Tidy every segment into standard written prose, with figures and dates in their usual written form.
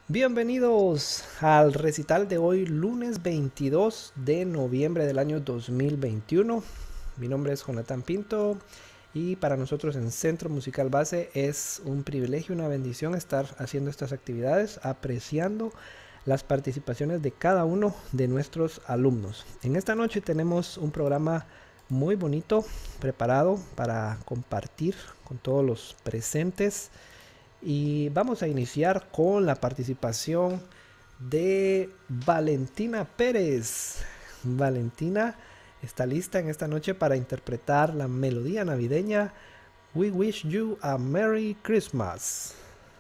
Bienvenidos al recital de hoy, lunes 22 de noviembre del año 2021. Mi nombre es Jonathan Pinto y para nosotros en Centro Musical Base es un privilegio, una bendición estar haciendo estas actividades, apreciando las participaciones de cada uno de nuestros alumnos. En esta noche tenemos un programa muy bonito preparado para compartir con todos los presentes. Y vamos a iniciar con la participación de Valentina Pérez. Valentina está lista en esta noche para interpretar la melodía navideña We Wish You a Merry Christmas.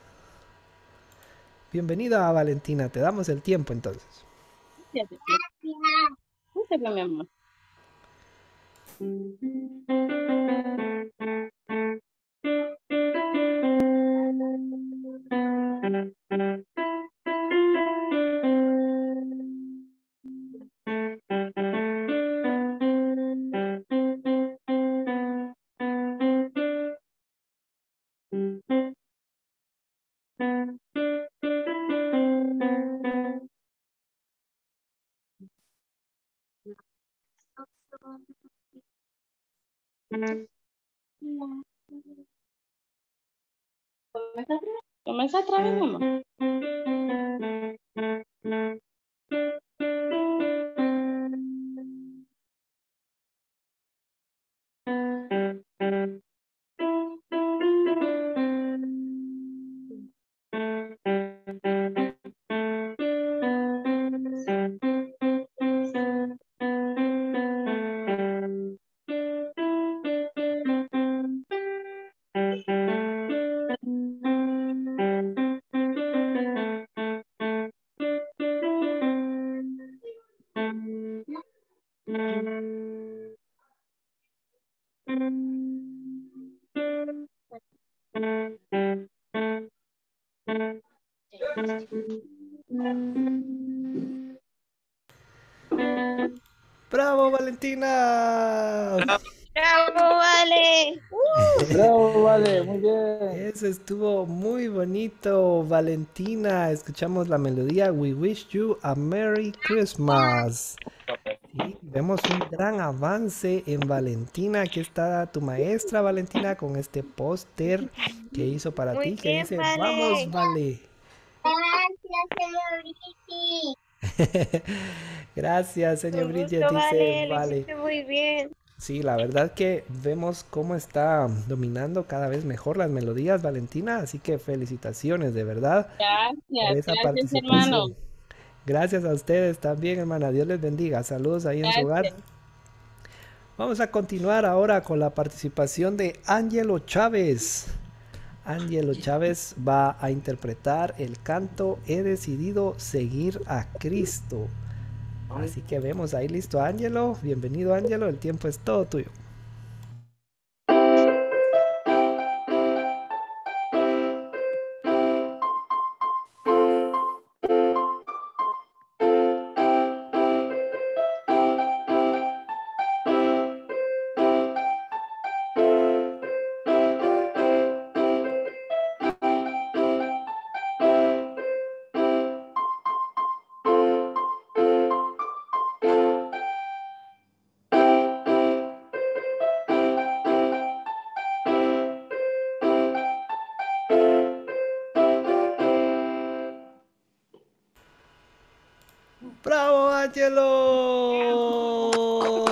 Bienvenida, Valentina, te damos el tiempo entonces. Fíjate, no sé qué, mi amor. Comienza otra vez, mi amor. ¡Bravo, Valentina! ¡Bravo, vale! Bravo, vale, muy bien. Eso estuvo muy bonito, Valentina. Escuchamos la melodía We Wish You a Merry Christmas. Sí, vemos un gran avance en Valentina. Aquí está tu maestra, Valentina, con este póster que hizo para Muy ti que bien, dice Vamos, vale. Vale. Gracias, señorita. Gracias, señor Un Bridget, gusto, dice vale. Lo Vale. hiciste muy bien. Sí, la verdad que vemos cómo está dominando cada vez mejor las melodías, Valentina. Así que felicitaciones, de verdad, por Gracias, esa gracias, hermano. participación. Gracias a ustedes también, hermana. Dios les bendiga. Saludos ahí en su hogar. Gracias. Vamos a continuar ahora con la participación de Ángelo Chávez. Ángelo Chávez va a interpretar el canto He decidido seguir a Cristo. Así que vemos ahí listo, Ángelo. Bienvenido, Ángelo. El tiempo es todo tuyo. ¡Bravo, Ángelo!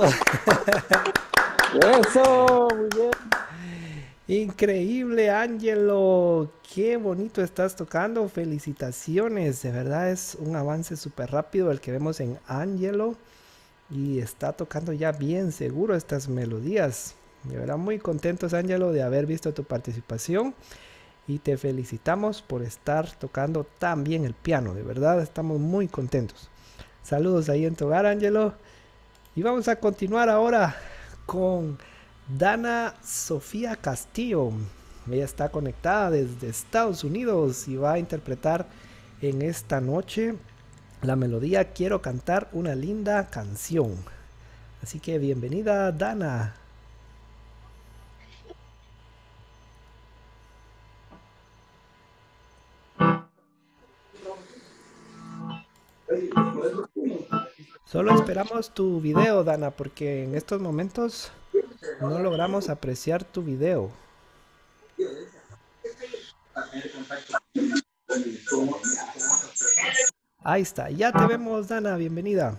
Eso, muy bien. Increíble, Ángelo. Qué bonito estás tocando. Felicitaciones. De verdad es un avance súper rápido el que vemos en Ángelo. Y está tocando ya bien seguro estas melodías. De verdad muy contentos, Ángelo, de haber visto tu participación. Y te felicitamos por estar tocando tan bien el piano. De verdad estamos muy contentos. Saludos ahí en tu hogar, Ángelo. Y vamos a continuar ahora con Dana Sofía Castillo. Ella está conectada desde Estados Unidos y va a interpretar en esta noche la melodía Quiero cantar una linda canción. Así que bienvenida, Dana. Solo esperamos tu video, Dana, porque en estos momentos no logramos apreciar tu video. Ahí está, ya te vemos, Dana, bienvenida.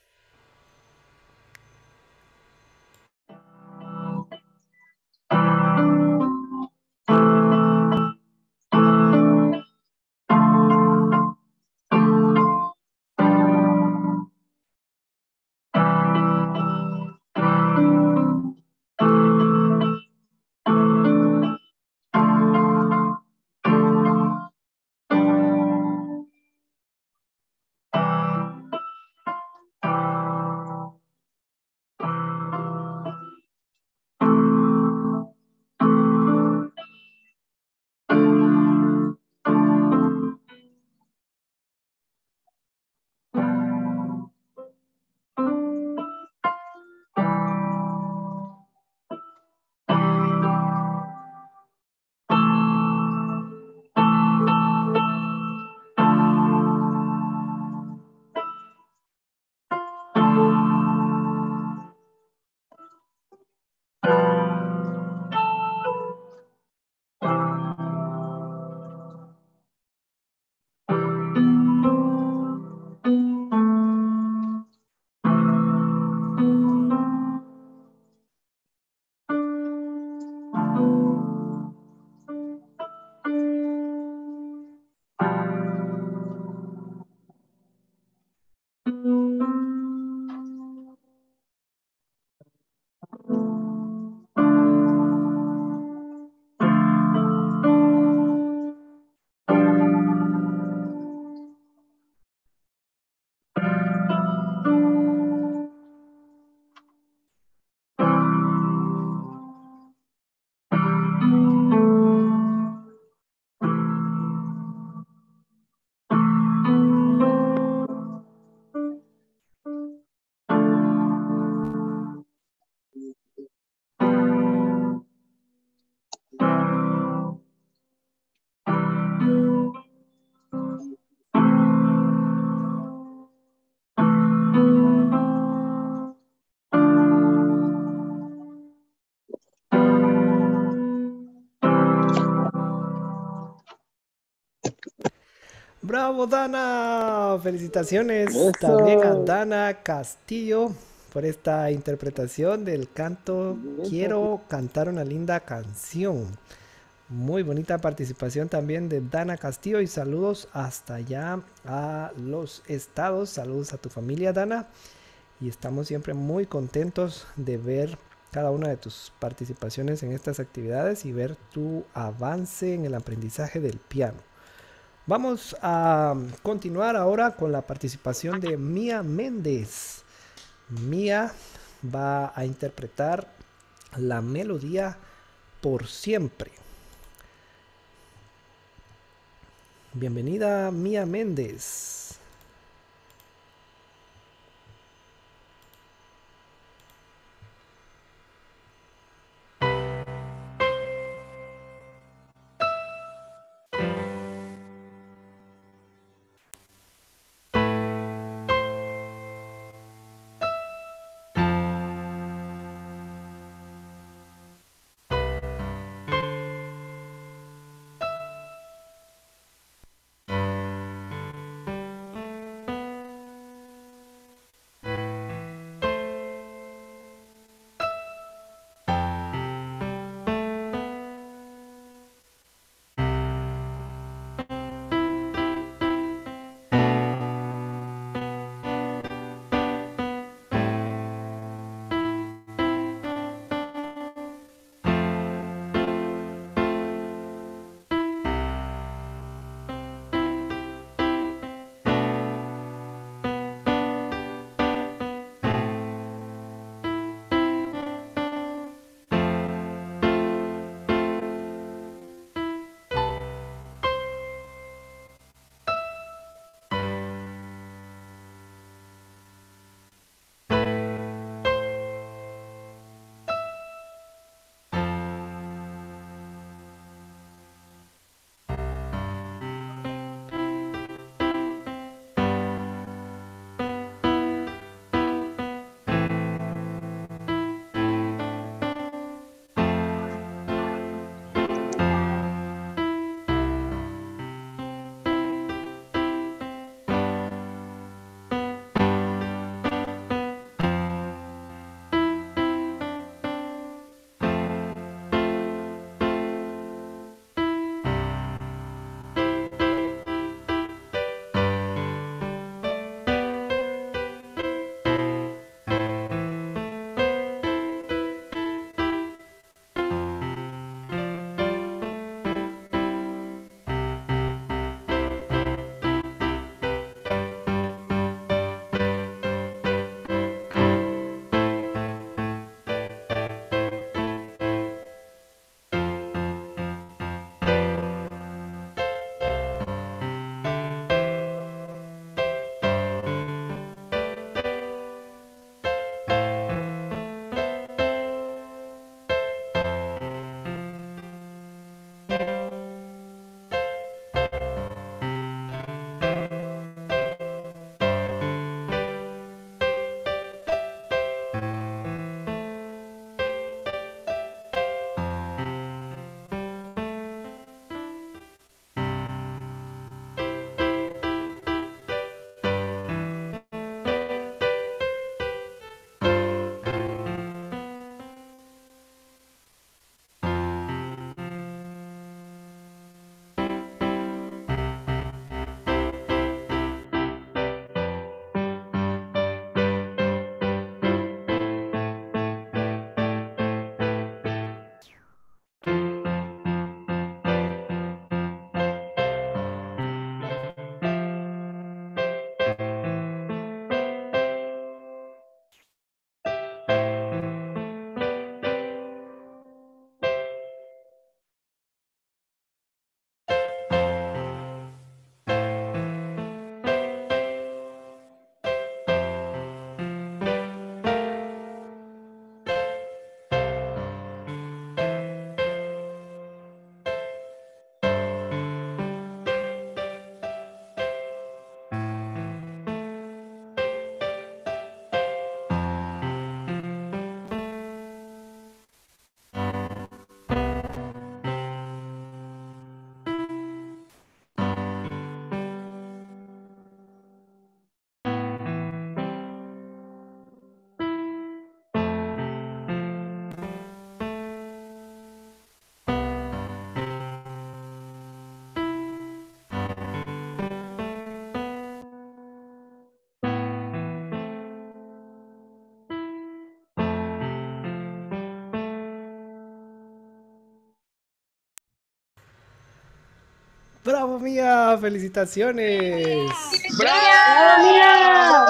¡Bravo, Dana! Felicitaciones también a Eso. Dana Castillo por esta interpretación del canto Quiero cantar una linda canción. Muy bonita participación también de Dana Castillo y saludos hasta allá a los estados. Saludos a tu familia, Dana. Y estamos siempre muy contentos de ver cada una de tus participaciones en estas actividades y ver tu avance en el aprendizaje del piano. Vamos a continuar ahora con la participación de Mía Méndez. Mía va a interpretar la melodía Por Siempre. Bienvenida, Mía Méndez. ¡Bravo, Mía! ¡Felicitaciones! ¡Bravo, mira!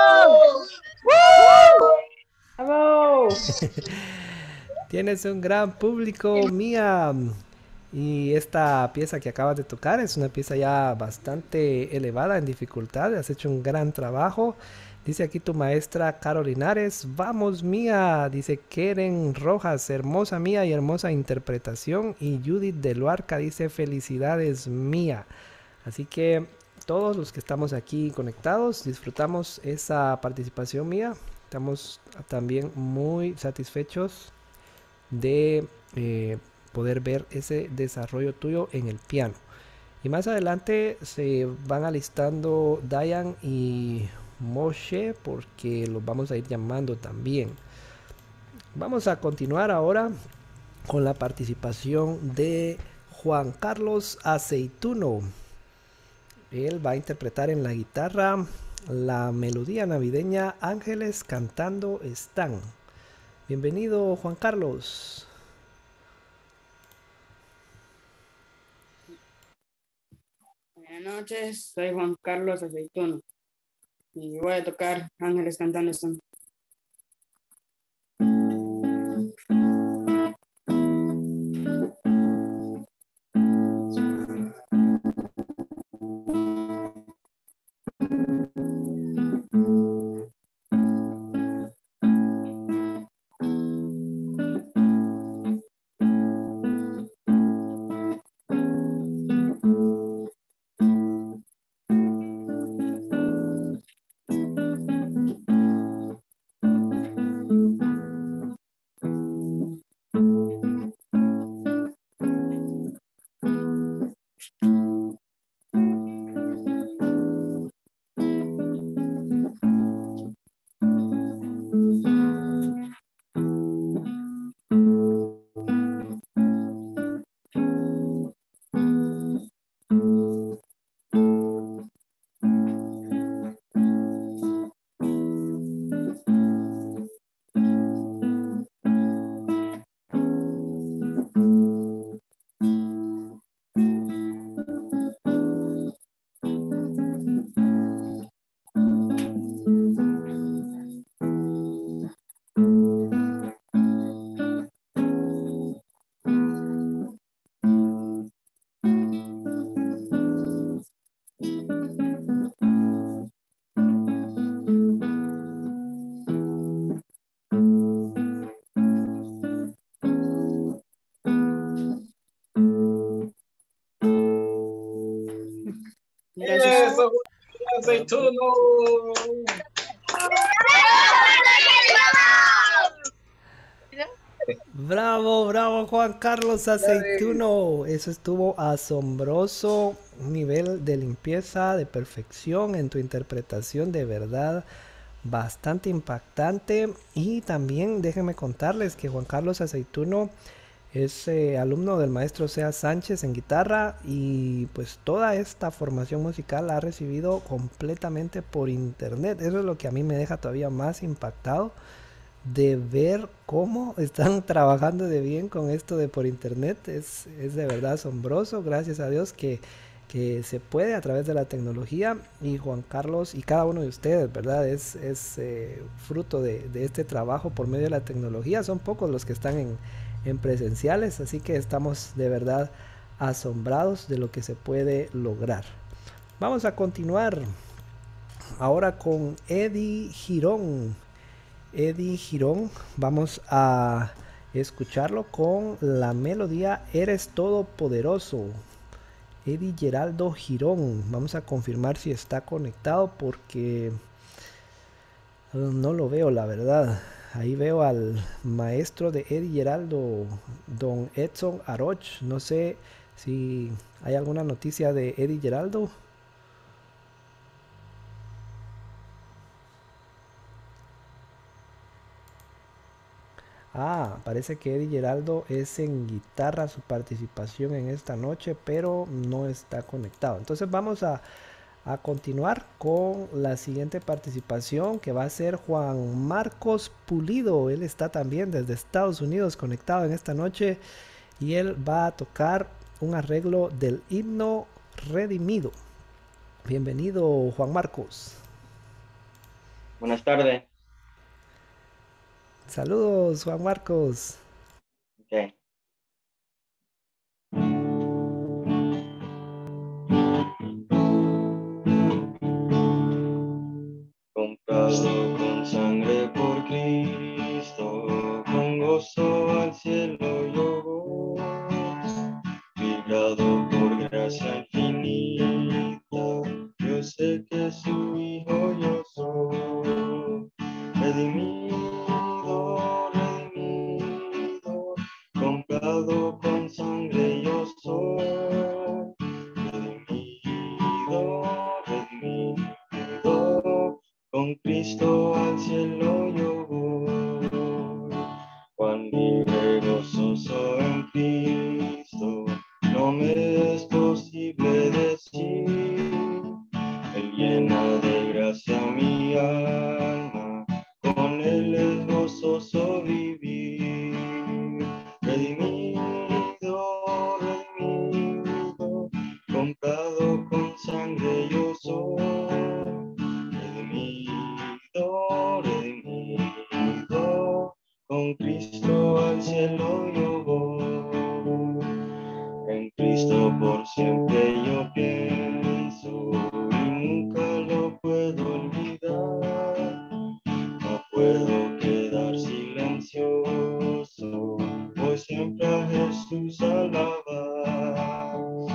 ¡Bravo! Tienes un gran público, Mía. Y esta pieza que acabas de tocar es una pieza ya bastante elevada en dificultad. Has hecho un gran trabajo. Dice aquí tu maestra Caro Linares. Vamos, Mía. Dice Keren Rojas. Hermosa Mía y hermosa interpretación. Y Judith de Luarca dice felicidades, Mía. Así que todos los que estamos aquí conectados disfrutamos esa participación mía. Estamos también muy satisfechos de poder ver ese desarrollo tuyo en el piano. Y más adelante se van alistando Dayan y Moshe porque los vamos a ir llamando también. Vamos a continuar ahora con la participación de Juan Carlos Aceituno. Él va a interpretar en la guitarra la melodía navideña Ángeles cantando están. Bienvenido, Juan Carlos. Buenas noches, soy Juan Carlos Aceituno y voy a tocar Ángeles cantando están. Gracias. Eso, Aceituno. Bravo, bravo Juan Carlos Aceituno. Eso estuvo asombroso. Un nivel de limpieza, de perfección en tu interpretación, de verdad bastante impactante. Y también déjenme contarles que Juan Carlos Aceituno es alumno del maestro Sea Sánchez en guitarra y pues toda esta formación musical la ha recibido completamente por internet. Eso es lo que a mí me deja todavía más impactado de ver cómo están trabajando de bien con esto de por internet. Es de verdad asombroso, gracias a Dios que se puede a través de la tecnología. Y Juan Carlos y cada uno de ustedes, ¿verdad? Es fruto de este trabajo por medio de la tecnología. Son pocos los que están en presenciales, así que estamos de verdad asombrados de lo que se puede lograr. Vamos a continuar ahora con Eddie Girón. Eddie Girón, vamos a escucharlo con la melodía Eres Todopoderoso. Eddie Geraldo Girón, vamos a confirmar si está conectado porque no lo veo, la verdad. Ahí veo al maestro de Eddie Geraldo, don Edson Aroch. No sé si hay alguna noticia de Eddie Geraldo. Ah, parece que Eddie Geraldo es en guitarra su participación en esta noche, pero no está conectado. Entonces vamos a continuar con la siguiente participación, que va a ser Juan Marcos Pulido. Él está también desde Estados Unidos conectado en esta noche y él va a tocar un arreglo del himno Redimido. Bienvenido, Juan Marcos. Buenas tardes. Saludos, Juan Marcos. Okay. Comprado con sangre por Cristo, con gozo al cielo yo voy, librado por gracia infinita, yo sé que su hijo yo soy, redimido, redimido, comprado con sangre yo soy, redimido, redimido, con Cristo al cielo yo voy. Cuán libre gozoso en Cristo, no me es posible decir. Él llena de gracia mi alma, con Él es gozoso vivir. Redimido, redimido, comprado con sangre yo soy. Redimido, redimido, con Cristo al cielo yo voy. En Cristo por siempre yo pienso y nunca lo puedo olvidar. No puedo quedar silencioso, voy siempre a Jesús a alabar.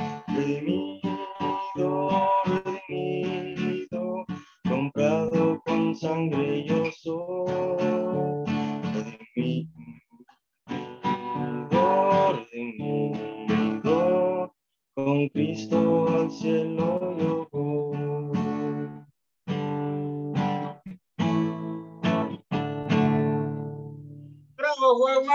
Redimido, redimido, comprado con sangre yo soy. Redimido, redimido, con Cristo al cielo yo voy. ¡Bravo, Juan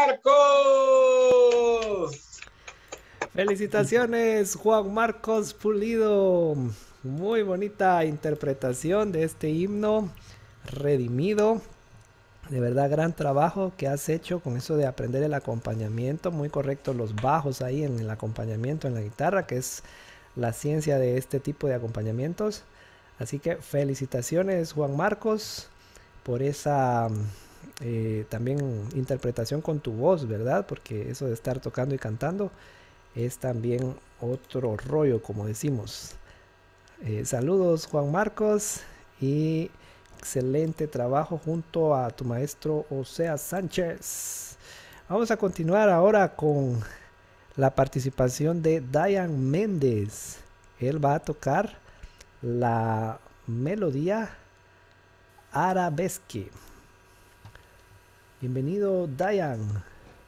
Marcos! Felicitaciones, Juan Marcos Pulido. Muy bonita interpretación de este himno, Redimido. De verdad, gran trabajo que has hecho con eso de aprender el acompañamiento. Muy correcto los bajos ahí en el acompañamiento en la guitarra, que es la ciencia de este tipo de acompañamientos. Así que felicitaciones, Juan Marcos, por esa también interpretación con tu voz, ¿verdad? Porque eso de estar tocando y cantando es también otro rollo, como decimos. Saludos, Juan Marcos, y excelente trabajo junto a tu maestro Oseas Sánchez. Vamos a continuar ahora con la participación de Diane Méndez. Él va a tocar la melodía arabesque. Bienvenido, Diane.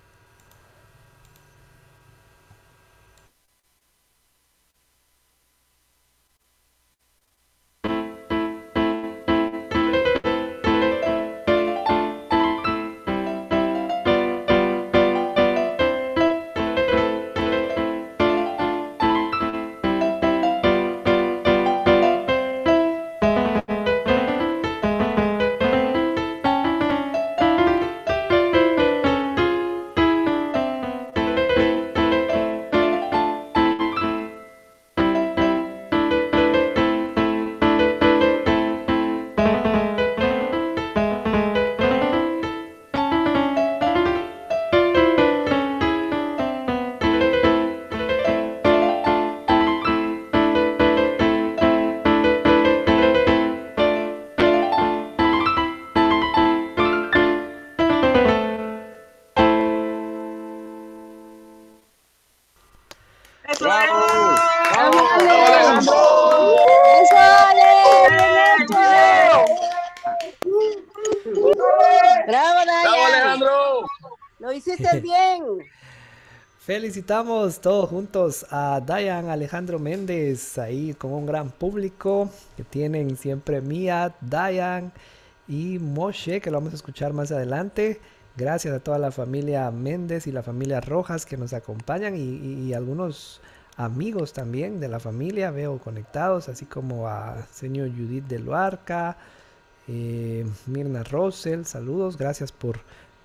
¡Bravo, Dayan! Alejandro! ¡Lo hiciste bien! Felicitamos todos juntos a Diane Alejandro Méndez, ahí con un gran público que tienen siempre Mía, Diane y Moshe, que lo vamos a escuchar más adelante. Gracias a toda la familia Méndez y la familia Rojas que nos acompañan y algunos amigos también de la familia veo conectados, así como a señor Judith de Luarca, Mirna Rosel, saludos, gracias por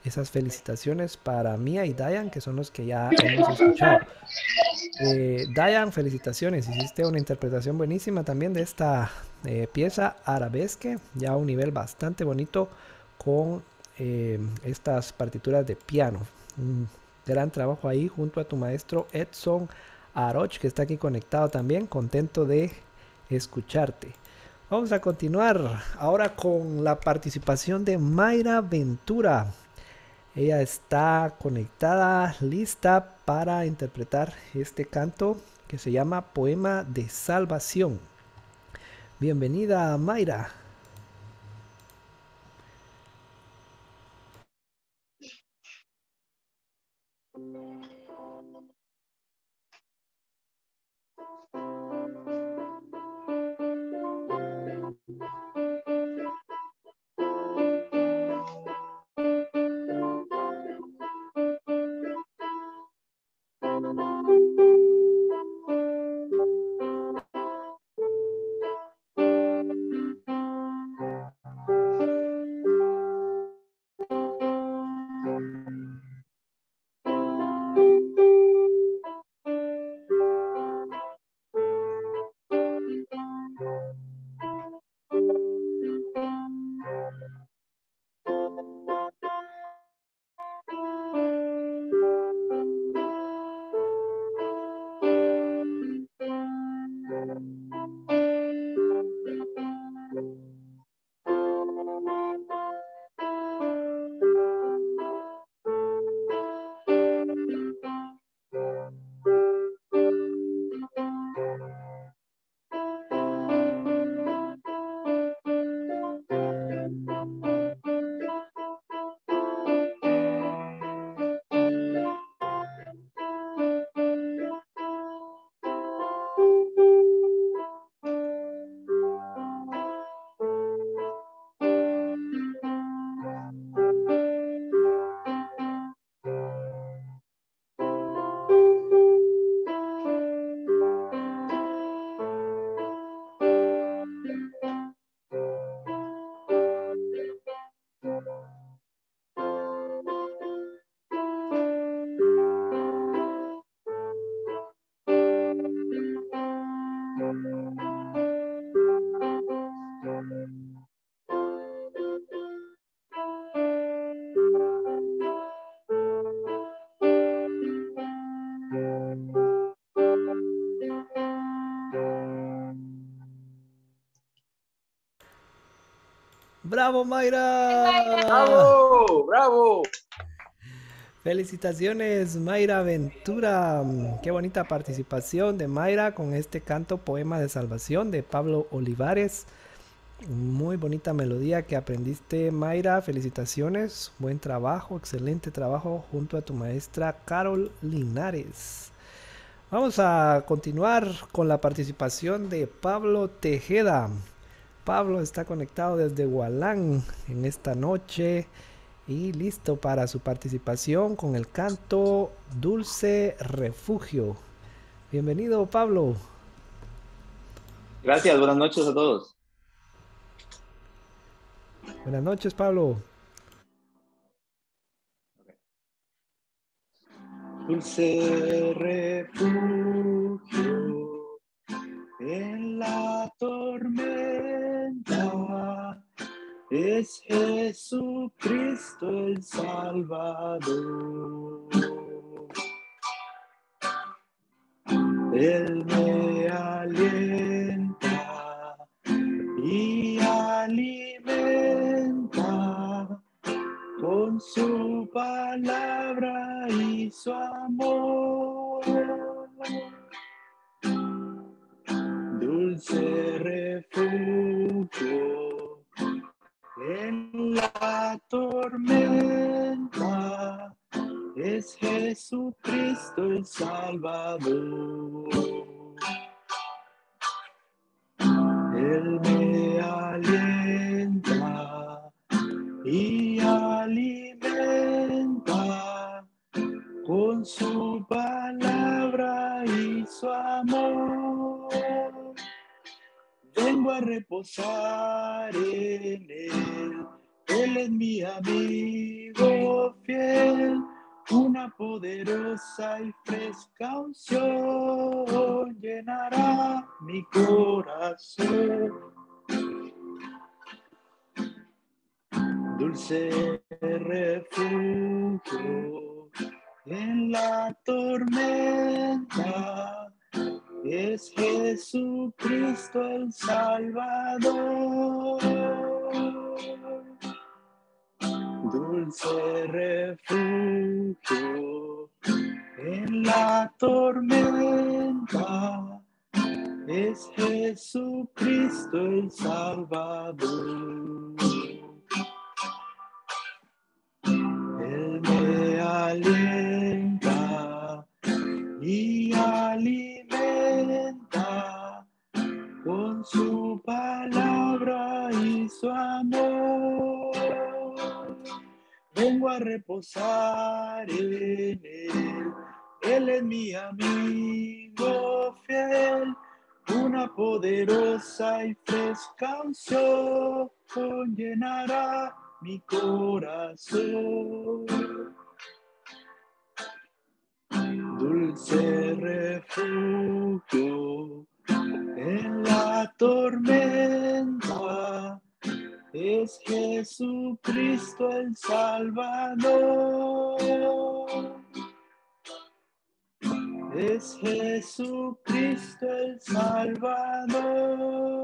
esas felicitaciones para Mia y Dayan, que son los que ya hemos escuchado. Dayan, felicitaciones, hiciste una interpretación buenísima también de esta pieza arabesque, ya a un nivel bastante bonito con estas partituras de piano. Un gran trabajo ahí junto a tu maestro Edson Aroch, que está aquí conectado también, contento de escucharte. Vamos a continuar ahora con la participación de Mayra Ventura. Ella está conectada, lista para interpretar este canto que se llama Poema de Salvación. Bienvenida, Mayra. ¡Bravo, Mayra! ¡Bravo! ¡Bravo! Felicitaciones, Mayra Ventura. Qué bonita participación de Mayra con este canto Poema de Salvación de Pablo Olivares. Muy bonita melodía que aprendiste, Mayra. Felicitaciones, buen trabajo, excelente trabajo junto a tu maestra Carol Linares. Vamos a continuar con la participación de Pablo Tejeda. Pablo está conectado desde Hualán en esta noche y listo para su participación con el canto Dulce Refugio. Bienvenido, Pablo. Gracias, buenas noches a todos. Buenas noches, Pablo. Dulce refugio en la tormenta, es Jesucristo el Salvador. Él me alienta y alimenta con su palabra y su amor. Dulce refugio en la tormenta, es Jesucristo el Salvador. Él me alienta y alimenta con su palabra y su amor. Vengo a reposar en Él es mi amigo. amigo fiel, una poderosa y fresca unción llenará mi corazón. Dulce refugio en la tormenta, es Jesucristo el Salvador. Dulce refugio en la tormenta, es Jesucristo el Salvador. Él me alienta y alimenta con su palabra y su amor. Vengo a reposar en Él es mi amigo fiel, una poderosa y fresca unción llenará mi corazón. Dulce refugio en la tormenta, es Jesucristo el Salvador. Es Jesucristo el Salvador.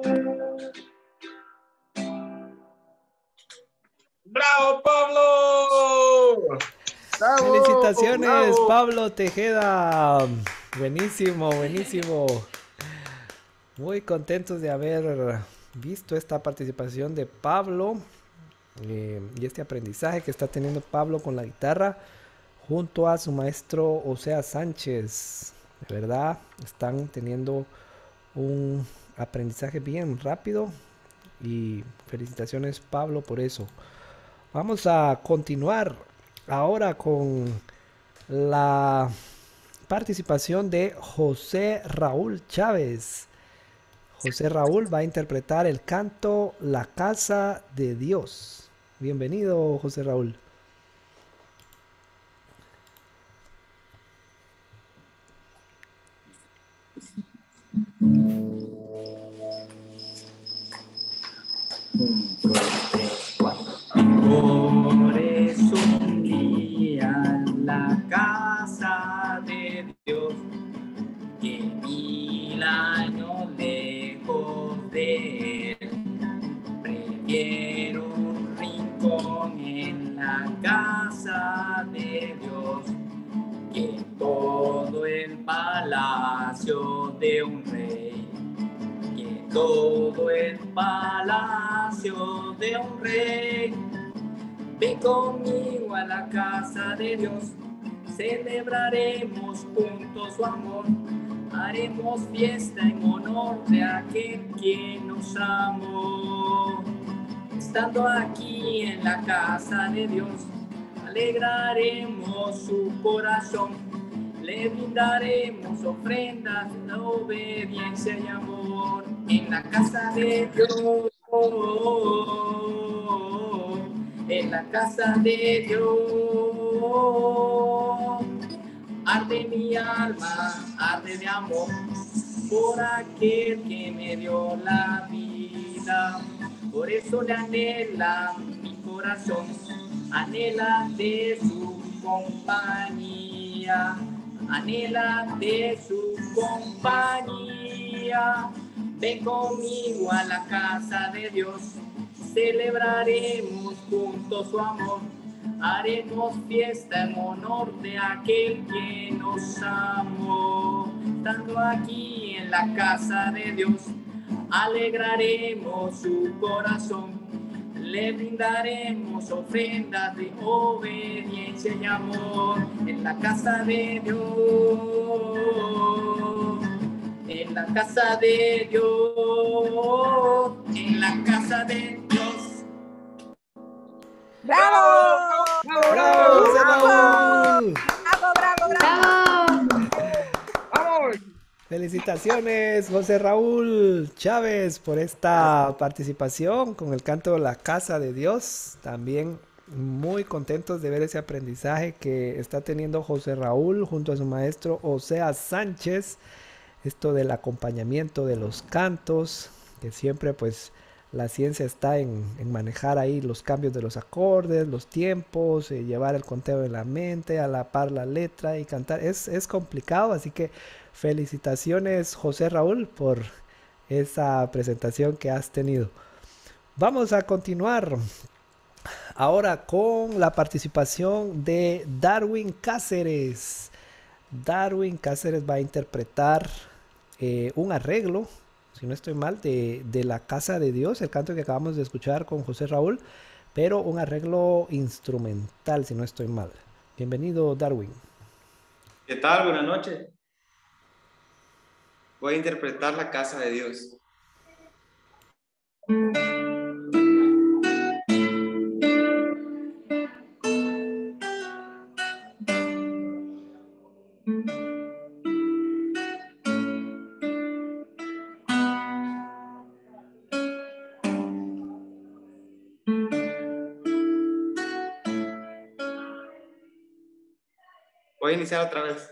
¡Bravo, Pablo! ¡Bravo! Felicitaciones, ¡Bravo! Pablo Tejeda. Buenísimo, buenísimo. Muy contentos de haber visto esta participación de Pablo y este aprendizaje que está teniendo Pablo con la guitarra junto a su maestro Osea Sánchez. De verdad, están teniendo un aprendizaje bien rápido y felicitaciones, Pablo, por eso. Vamos a continuar ahora con la participación de José Raúl Chávez. José Raúl va a interpretar el canto La Casa de Dios. Bienvenido, José Raúl. Por eso un día en la casa de Dios, que 1000 años lejos de Él, prefiero un rincón en la casa de Dios, que todo el palacio de un rey. Todo el palacio de un rey. Ven conmigo a la casa de Dios, celebraremos juntos su amor, haremos fiesta en honor de aquel quien nos amó. Estando aquí en la casa de Dios, alegraremos su corazón, le brindaremos ofrendas de obediencia y amor. En la casa de Dios, en la casa de Dios, arde mi alma, arde de amor, por aquel que me dio la vida. Por eso le anhela mi corazón, anhela de su compañía. Anhela de su compañía. Ven conmigo a la casa de Dios, celebraremos juntos su amor, haremos fiesta en honor de aquel que nos amó. Estando aquí en la casa de Dios, alegraremos su corazón, le brindaremos ofrendas de obediencia y amor. En la casa de Dios, en la casa de Dios, en la casa de Dios. ¡Bravo! ¡Bravo, José Raúl! ¡Bravo, bravo! ¡Vamos! Felicitaciones, José Raúl Chávez, por esta participación con el canto La Casa de Dios. También muy contentos de ver ese aprendizaje que está teniendo José Raúl junto a su maestro Osea Sánchez. Esto del acompañamiento de los cantos, que siempre pues la ciencia está en manejar ahí los cambios de los acordes, los tiempos, llevar el conteo en la mente, a la par la letra y cantar. Es complicado, así que felicitaciones José Raúl por esa presentación que has tenido. Vamos a continuar ahora con la participación de Darwin Cáceres. Darwin Cáceres va a interpretar un arreglo, si no estoy mal, de La Casa de Dios, el canto que acabamos de escuchar con José Raúl, pero un arreglo instrumental, si no estoy mal. Bienvenido, Darwin. ¿Qué tal? Buenas noches. Voy a interpretar La Casa de Dios. Voy a iniciar otra vez.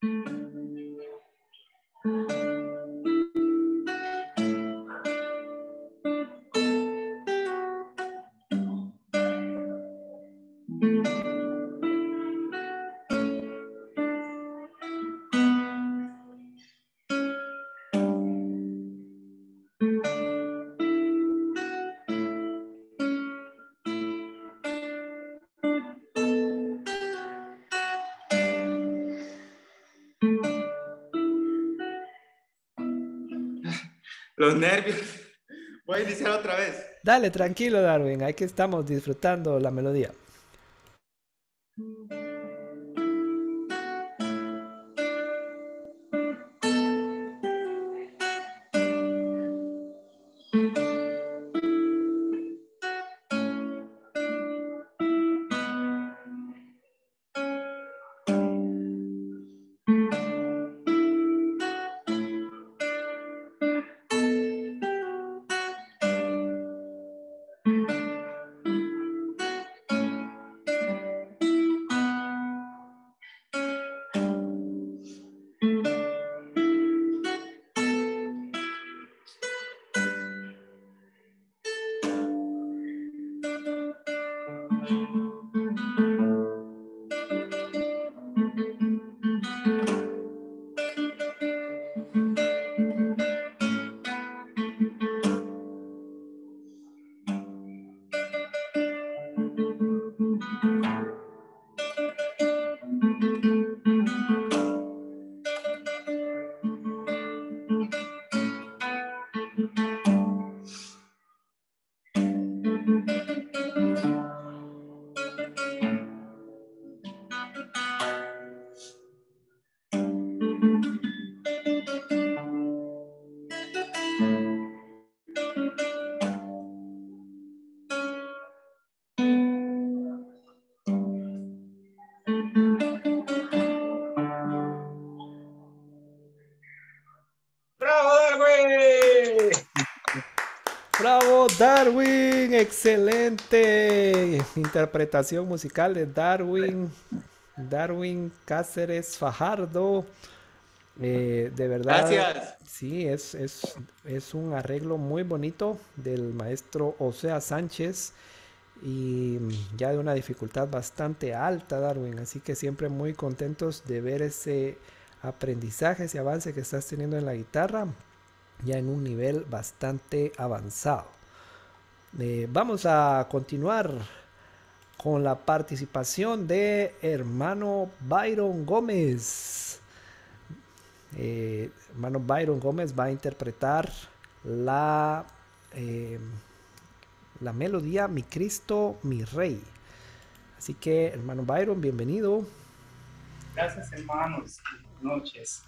Los nervios. Voy a iniciar otra vez. Dale, tranquilo, Darwin. Aquí estamos disfrutando la melodía. ¡Bravo, Darwin! ¡Bravo, Darwin! ¡Excelente! Interpretación musical de Darwin. Darwin Cáceres Fajardo. De verdad. Gracias. Sí, es un arreglo muy bonito del maestro Osea Sánchez. Y ya de una dificultad bastante alta, Darwin. Así que siempre muy contentos de ver ese aprendizaje, ese avance que estás teniendo en la guitarra, ya en un nivel bastante avanzado. Vamos a continuar con la participación de hermano Byron Gómez. Hermano Byron Gómez va a interpretar la melodía Mi Cristo, mi Rey. Así que, hermano Byron, bienvenido. Gracias, hermanos. Buenas noches.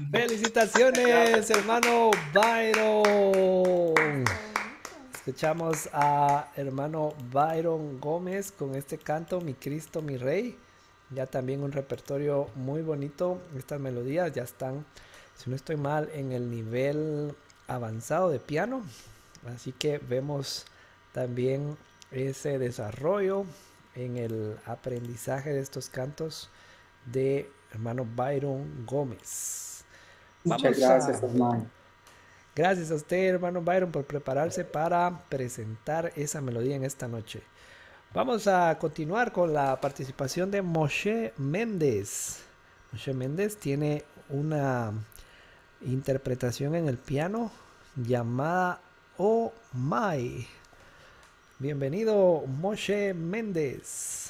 Felicitaciones, hermano Byron. Escuchamos a hermano Byron Gómez con este canto, Mi Cristo, mi Rey. Ya también un repertorio muy bonito. Estas melodías ya están, si no estoy mal, en el nivel avanzado de piano. Así que vemos también ese desarrollo en el aprendizaje de estos cantos de hermano Byron Gómez. Muchas gracias, hermano. Gracias a usted, hermano Byron, por prepararse para presentar esa melodía en esta noche. Vamos a continuar con la participación de Moshe Méndez. Moshe Méndez tiene una interpretación en el piano llamada Oh My. Bienvenido, Moshe Méndez.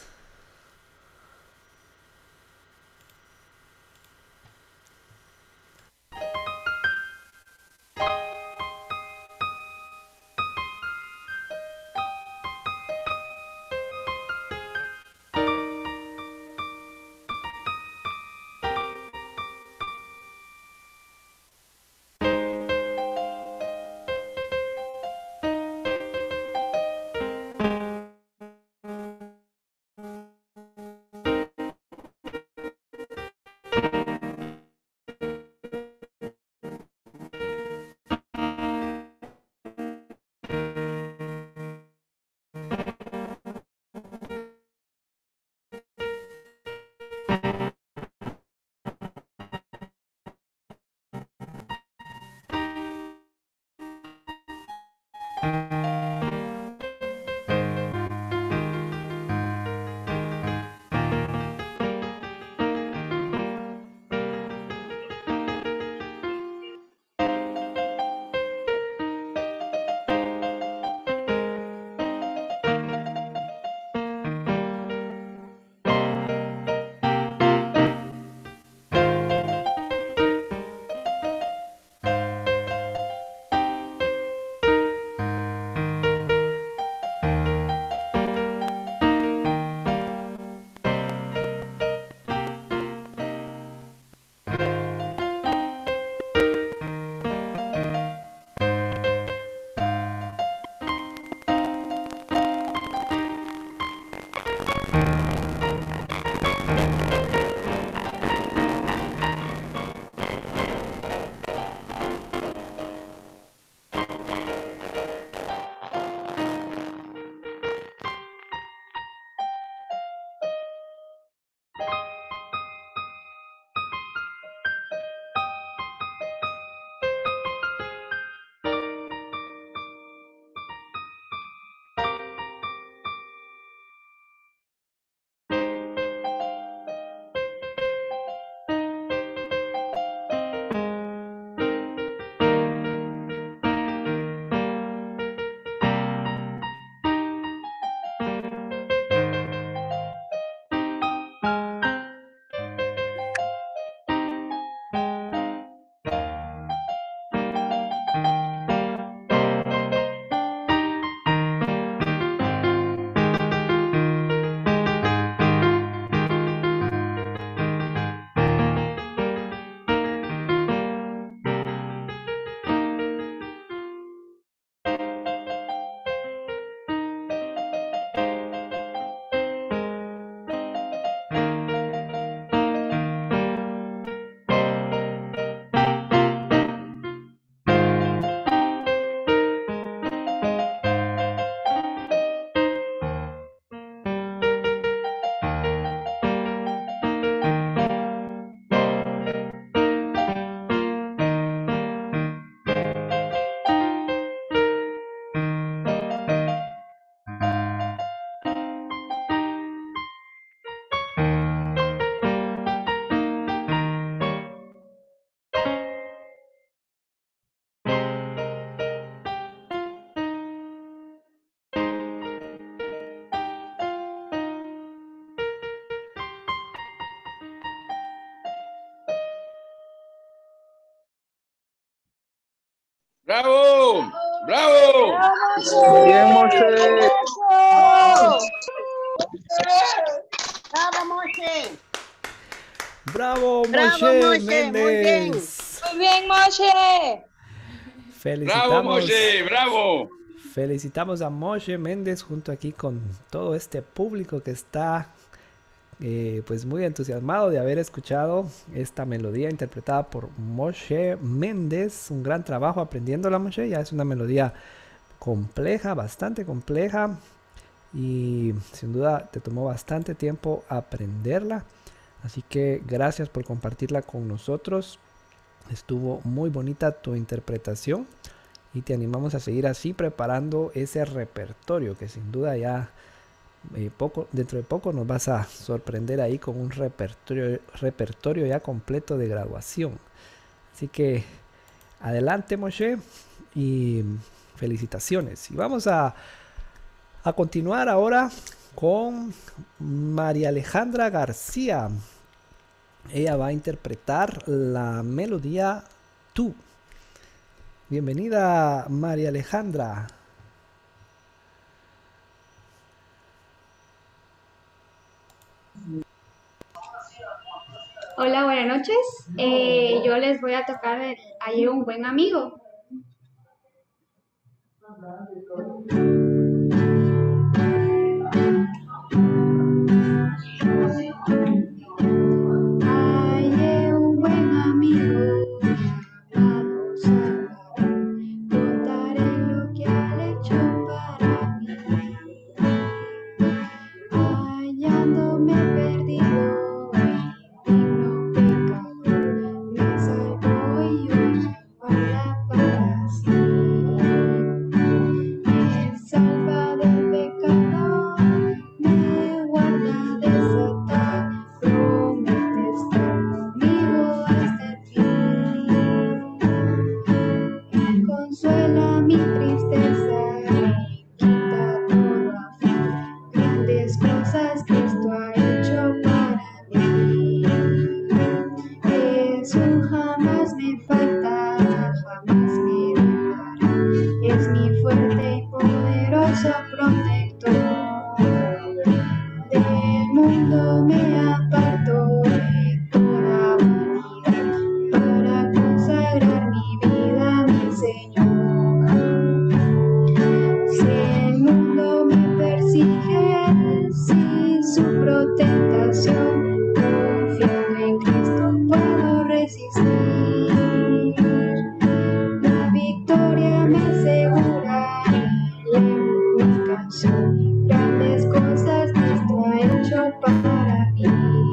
¡Bravo! ¡Bravo! Bien, Moshe. ¡Bravo, Moshe! ¡Bravo, ¡Bravo, Moshe Moshe! Muy bien. Méndez! Muy bien, Moshe. Bravo, Moshe, bravo. Felicitamos a Moshe Méndez junto aquí con todo este público que está pues muy entusiasmado de haber escuchado esta melodía interpretada por Moshe Méndez. Un gran trabajo aprendiéndola, Moshe. Ya es una melodía compleja, bastante compleja, y sin duda te tomó bastante tiempo aprenderla. Así que gracias por compartirla con nosotros. Estuvo muy bonita tu interpretación y te animamos a seguir así preparando ese repertorio que sin duda ya dentro de poco nos vas a sorprender ahí con un repertorio ya completo de graduación. Así que adelante, Moshe, y felicitaciones. Y vamos a continuar ahora con María Alejandra García. Ella va a interpretar la melodía Tú. Bienvenida, María Alejandra. Hola, buenas noches. Yo les voy a tocar Ayer un buen amigo. Hallé un buen amigo, llamado Salvador. Contaré lo que ha hecho para mí. Hallándome perdido, indigno pecador, me salvó y hoy para sí. Me salva del pecado, me guarda de Satán, promete estar conmigo hasta el fin. Él consuela mi tristeza y quita todo afán. Grandes cosas Cristo ha hecho para mí. Jesús jamás me falta, jamás me dejará. Es mi fuerte y poderoso protector. Del mundo me aparto de toda vanidad para consagrar mi vida a mi Señor. Si el mundo me persigue, si sufro tentación, confiando en Cristo puedo resistir. La victoria me asegura, elevo mi canción. Grandes cosas Cristo ha hecho para mí.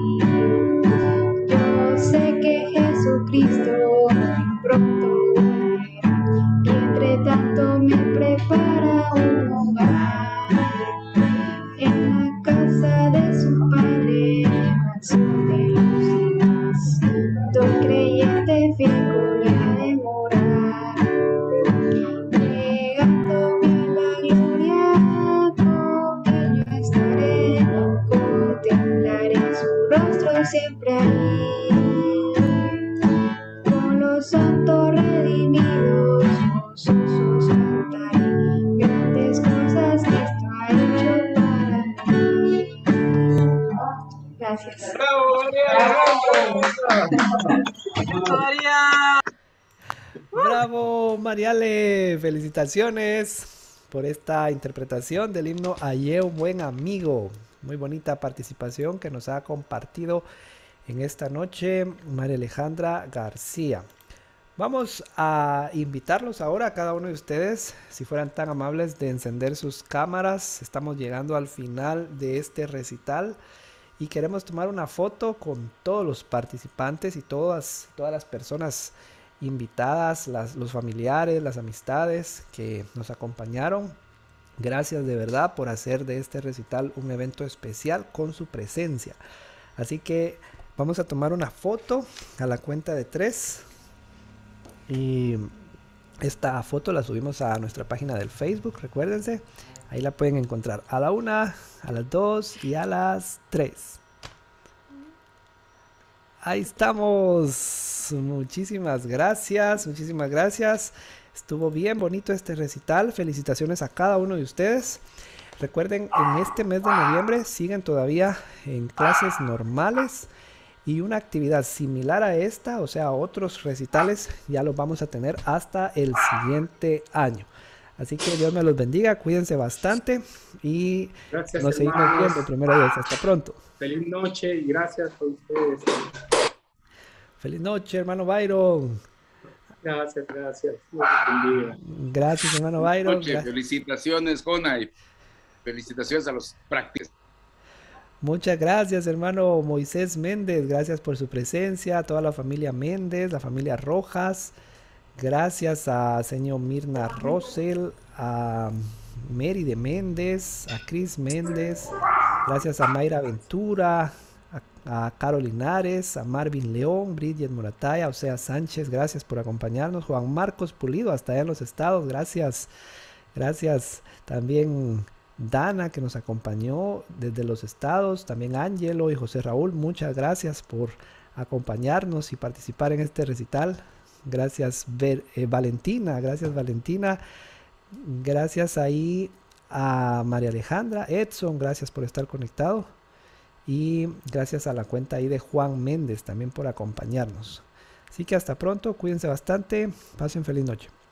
Yo sé que Jesucristo pronto volverá, y entre tanto me prepara un hogar. En la casa de su Padre, mansión de luz y paz, todo creyente fiel voy a demorar. Llegándome a la gloria, con él yo estaré, contemplaré su rostro siempre ahí. Con los santos redimidos, gozosos cantaré, grandes cosas Cristo ha hecho para mí. Gracias. Bravo, Mariale. Felicitaciones por esta interpretación del himno Hallé un buen amigo. Muy bonita participación que nos ha compartido en esta noche María Alejandra García. Vamos a invitarlos ahora a cada uno de ustedes, si fueran tan amables de encender sus cámaras. Estamos llegando al final de este recital y queremos tomar una foto con todos los participantes y todas las personas invitadas, los familiares, las amistades que nos acompañaron. Gracias de verdad por hacer de este recital un evento especial con su presencia. Así que vamos a tomar una foto a la cuenta de 3. Y esta foto la subimos a nuestra página del Facebook, recuérdense. Ahí la pueden encontrar a la 1, a las 2 y a las 3. Ahí estamos. Muchísimas gracias, muchísimas gracias. Estuvo bien bonito este recital. Felicitaciones a cada uno de ustedes. Recuerden, en este mes de noviembre siguen todavía en clases normales. Y una actividad similar a esta, o sea, otros recitales, ya los vamos a tener hasta el siguiente año. Así que Dios me los bendiga, cuídense bastante y Gracias, nos seguimos hermanos. viendo primero Dios. Hasta pronto. Feliz noche y gracias a ustedes. Feliz noche, hermano Byron. Gracias, gracias. Dios los bendiga. Gracias, hermano Byron. Noche, felicitaciones, Jona, y felicitaciones a los prácticos. Muchas gracias, hermano Moisés Méndez. Gracias por su presencia. A toda la familia Méndez, la familia Rojas. Gracias a señor Mirna Rosel, a Mary de Méndez, a Chris Méndez. Gracias a Mayra Ventura, a Carol Linares, a Marvin León, Bridget Morataya, o sea Sánchez. Gracias por acompañarnos. Juan Marcos Pulido, hasta allá en los estados. Gracias. Gracias también Dana, que nos acompañó desde los estados, también Ángelo y José Raúl, muchas gracias por acompañarnos y participar en este recital. Gracias Valentina, gracias ahí a María Alejandra, Edson, gracias por estar conectado y gracias a la cuenta ahí de Juan Méndez también por acompañarnos. Así que hasta pronto, cuídense bastante, pasen feliz noche.